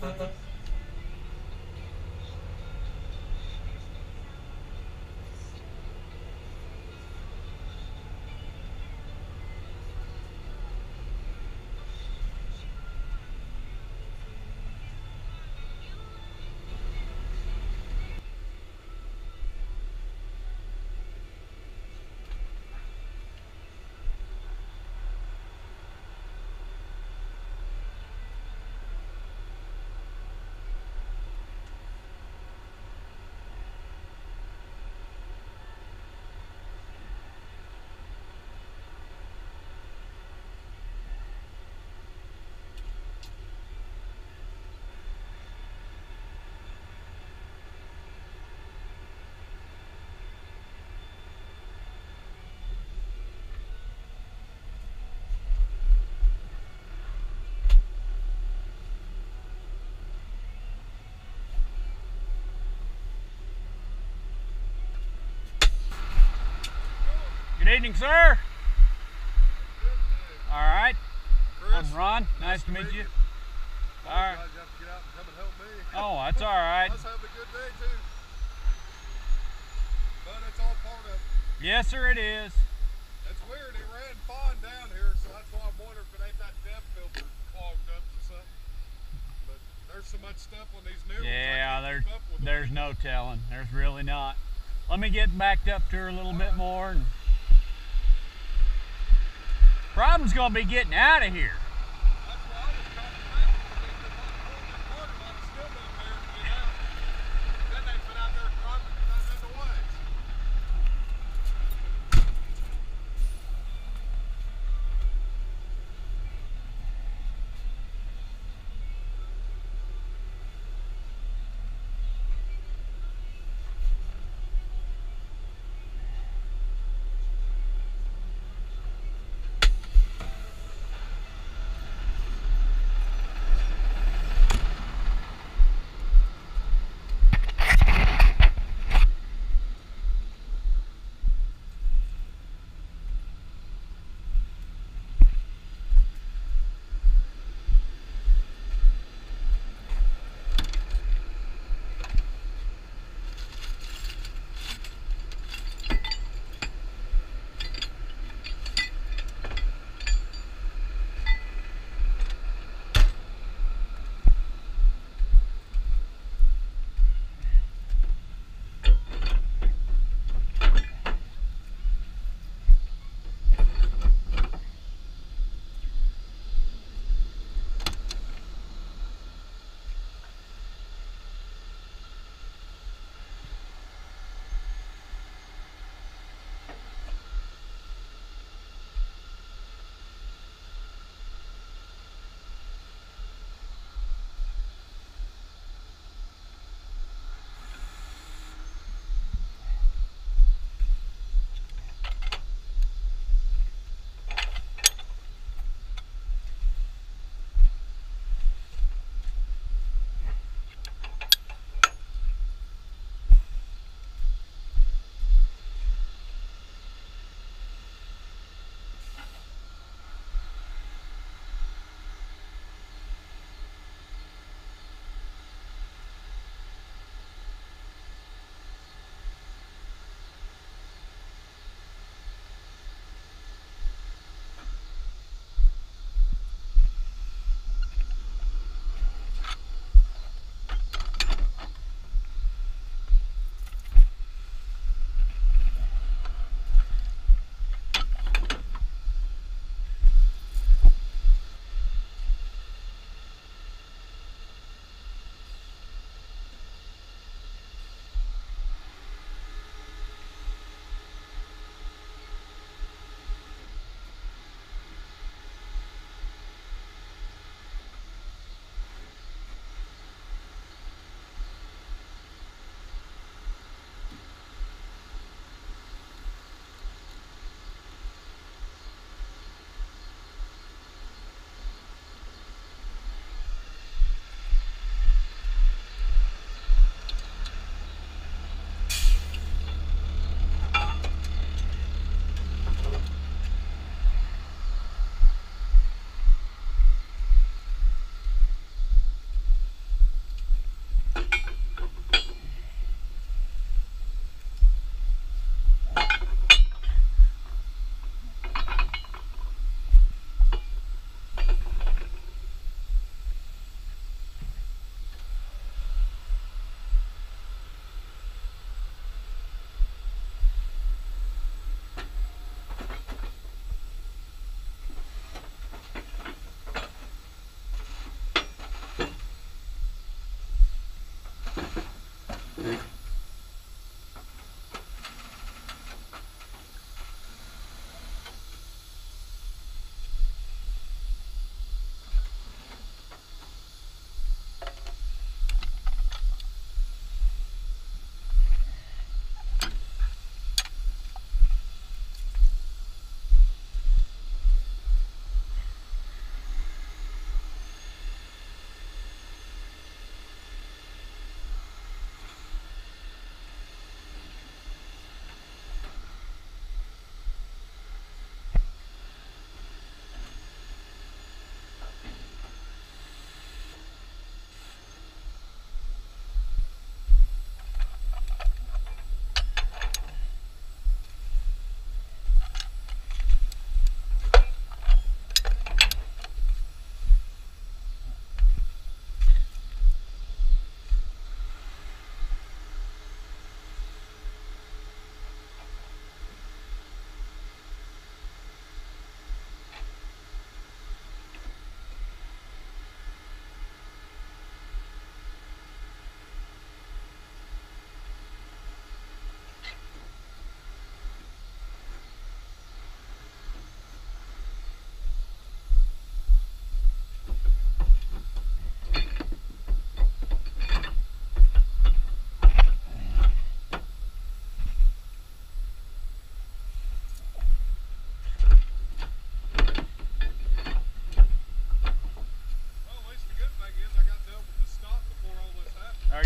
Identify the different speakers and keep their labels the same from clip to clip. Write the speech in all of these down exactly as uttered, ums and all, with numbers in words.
Speaker 1: Good evening, sir. All right.
Speaker 2: Chris,
Speaker 1: I'm Ron. Nice,
Speaker 2: nice
Speaker 1: to meet, meet you. you.
Speaker 2: All right. You have to get out and come and help me.
Speaker 1: Oh, that's all right.
Speaker 2: I was having a good day too. But it's all part of it.
Speaker 1: Yes, sir, it is.
Speaker 2: It's weird. It ran fine down here, so that's why I'm wondering if it ain't that depth filter clogged up or something. But there's so much stuff on these new
Speaker 1: yeah,
Speaker 2: ones.
Speaker 1: there's there's no telling. There's really not. Let me get backed up to her a little all bit right. more. And problem's gonna be getting out of here.
Speaker 2: That's why I was trying to make it, because if I pulled this water line, it's still been there to get out. Then they've been out there driving because I'm in the way.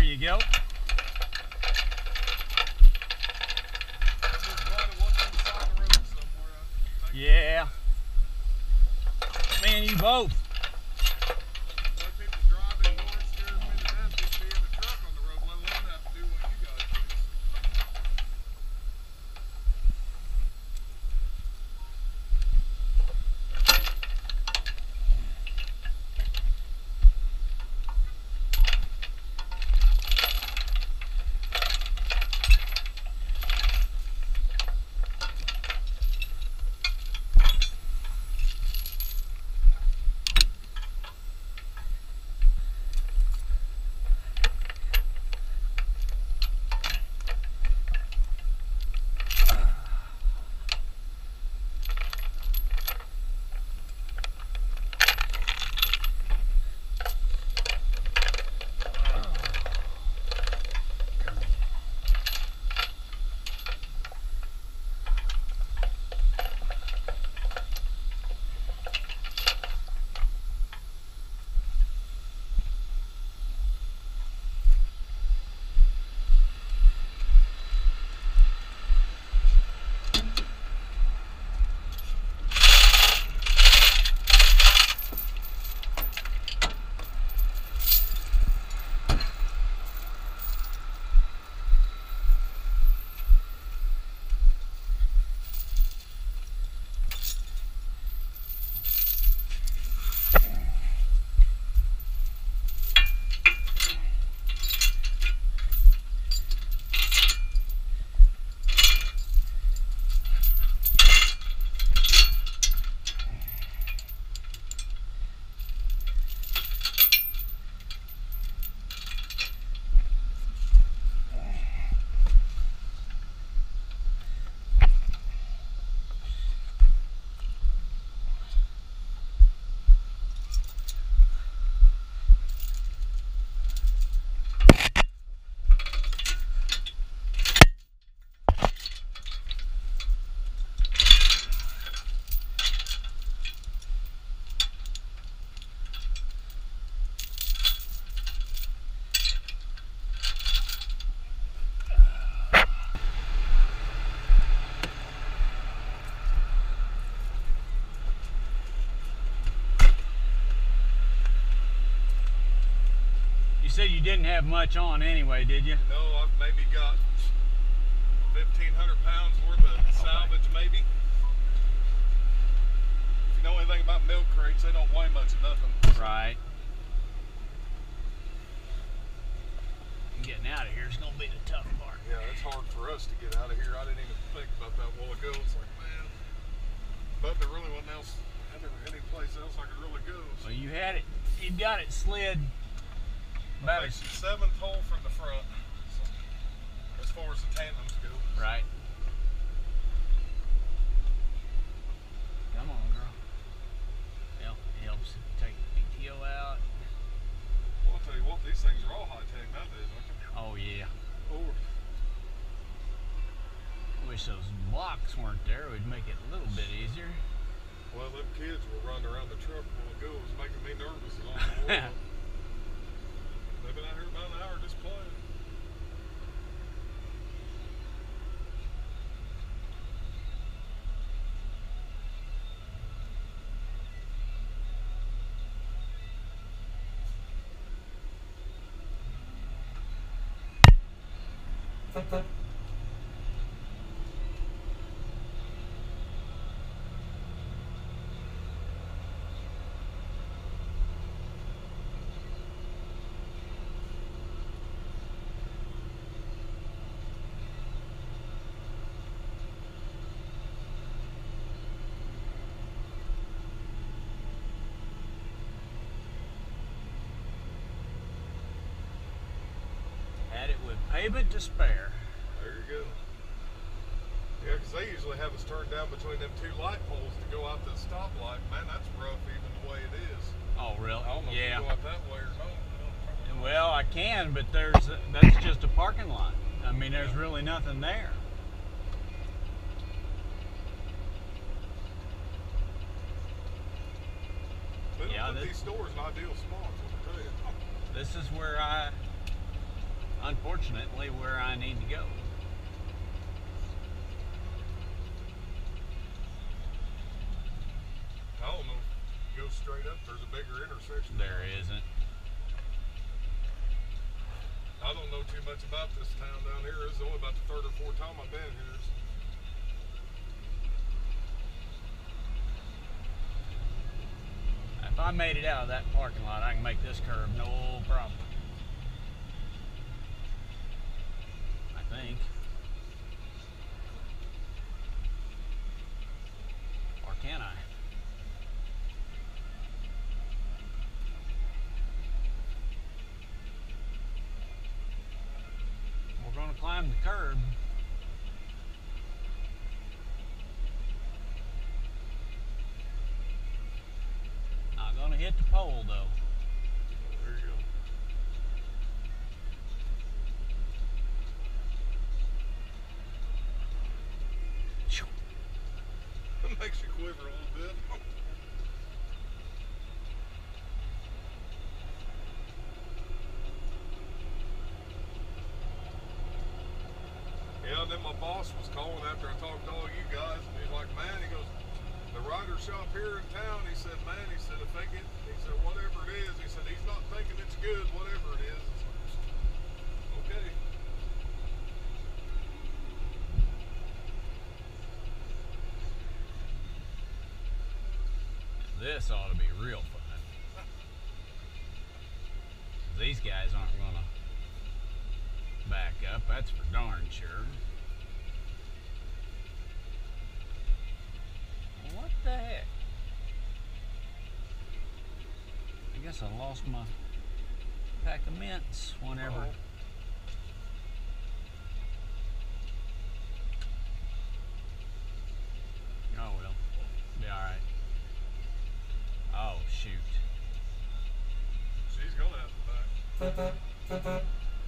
Speaker 1: you go. Yeah. Man, you both. You said you didn't have much on anyway, did you?
Speaker 2: No, I've maybe got fifteen hundred pounds worth of salvage, okay. Maybe. If you know anything about milk crates, they don't weigh much of nothing.
Speaker 1: Right. Getting out of here is going to be the tough part.
Speaker 2: Yeah, it's hard for us to get out of here. I didn't even think about that a while ago. It's like, man, but there really wasn't else, any place else I could really go. So.
Speaker 1: Well, you had it, you got it slid.
Speaker 2: About a seventh hole from the front, so, as far as the tandems go.
Speaker 1: Right. Come on, girl. Well, it helps take the P T O out.
Speaker 2: Well, I'll tell you what, these things are all high tech nowadays, aren't they?
Speaker 1: Oh, yeah.
Speaker 2: Oh.
Speaker 1: I wish those blocks weren't there. It would make it a little bit easier.
Speaker 2: Well, them kids were running around the truck a while ago. It was making me nervous along the way. They've been out here about an hour just playing.
Speaker 1: Had it with pavement to spare.
Speaker 2: There you go. Yeah, because they usually have us turned down between them two light poles to go out to the stoplight. Man, that's rough even the way it is.
Speaker 1: Oh, really?
Speaker 2: I don't know
Speaker 1: yeah.
Speaker 2: if you go out that way or not.
Speaker 1: Well, I can, but there's a, that's just a parking lot. I mean, there's yeah. really nothing there.
Speaker 2: They don't
Speaker 1: yeah,
Speaker 2: put
Speaker 1: this,
Speaker 2: these stores in ideal spots, I'll tell you.
Speaker 1: This is where I unfortunately, where I need to go.
Speaker 2: I don't know. If you go straight up, there's a bigger intersection.
Speaker 1: There isn't.
Speaker 2: I don't know too much about this town down here. This is only about the third or fourth time I've been here.
Speaker 1: If I made it out of that parking lot, I can make this curve no problem. I think. Or can I? We're going to climb the curb. Not going to hit the pole though.
Speaker 2: There you go. It makes you quiver a little bit. Yeah, and then my boss was calling after I talked to all you guys, and he's like, man, he goes, the rider shop here in town, he said, man, he said, if they get, he said, whatever it is, he said, he's not thinking it's good, whatever it is. Okay.
Speaker 1: This ought to be real fun. These guys aren't gonna back up, that's for darn sure. What the heck? I guess I lost my pack of mints whenever.
Speaker 2: Uh-oh.
Speaker 1: Oh well, be alright. Oh shoot.
Speaker 2: She's gonna have to back.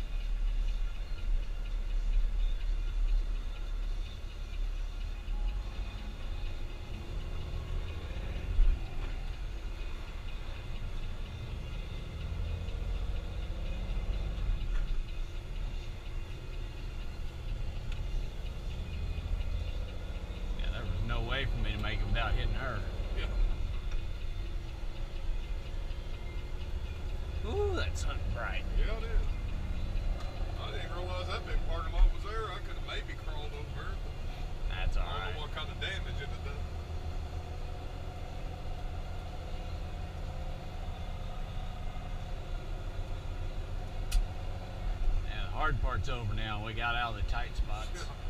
Speaker 1: Yeah, there was no way for me to make it without hitting her.
Speaker 2: Yeah.
Speaker 1: Ooh, that's hunting bright.
Speaker 2: Yeah, it is. I didn't realize that big parking lot was there. I could have maybe crawled over it.
Speaker 1: That's
Speaker 2: I don't
Speaker 1: alright.
Speaker 2: know what kind of damage it had done.
Speaker 1: Yeah, the hard part's over now. We got out of the tight spots.
Speaker 2: Yeah.